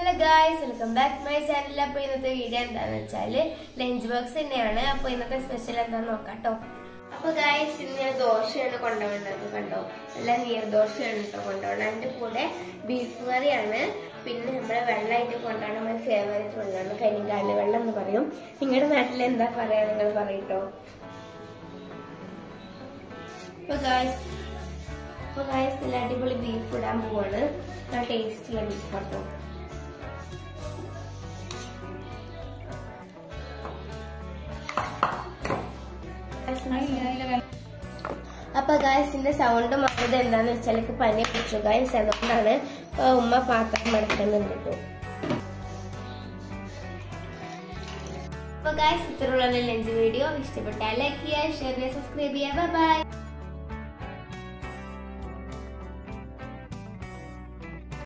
Hello guys, welcome back to my channel. അപ്പോൾ ഇന്നത്തെ video എന്താണെന്ന് വെച്ചാൽ ലഞ്ച് ബോക്സ് തന്നെയാണ്. അപ്പോൾ ഇന്നത്തെ സ്പെഷ്യൽ എന്താണെന്ന് നോക്കാം ട്ടോ. അപ്പോൾ ഗൈസ് ഇന്ന് ദോശയാണ് കൊണ്ടുവന്നത് കണ്ടോ. എല്ലാം നീർദോശയാണ് കൊണ്ടുവന്നത്. അതിന്റെ കൂടെ ബീഫ് കറിയാണ്. പിന്നെ നമ്മുടെ വെള്ളമായിട്ട് കൊണ്ടാണ് നമ്മുടെ ഫേവറേറ്റ് വെള്ളമാണ് കരിങ്കാലി വെള്ളം എന്ന് പറയും. നിങ്ങളുടെ നാട്ടിൽ എന്താ പറയാ നിങ്ങൾ പറയട്ടോ. അപ്പോൾ ഗൈസ് നല്ല അടിപൊളി ബീഫ് ഇടാൻ പോവാണ്. നല്ല ടേസ്റ്റുള്ള ബീഫ് കേട്ടോ. അപ്പൊ ഗായ്സിന്റെ സൗണ്ട് മാറിയത് എന്താന്ന് വെച്ചാൽ പനി പിടിച്ചു ഗായ്സ്. അതുകൊണ്ടാണ് ഉമ്മ പാത്രം മടക്കുന്നുണ്ട് കേട്ടോ. അപ്പൊ ഗായ്സ് ഇത്രയുള്ള ലഞ്ച് വീഡിയോ ഇഷ്ടപ്പെട്ടാൽ ലൈക്ക് ചെയ്യുക, ഷെയർ ചെയ്യുക, സബ്സ്ക്രൈബ് ചെയ്യുക. Bye by.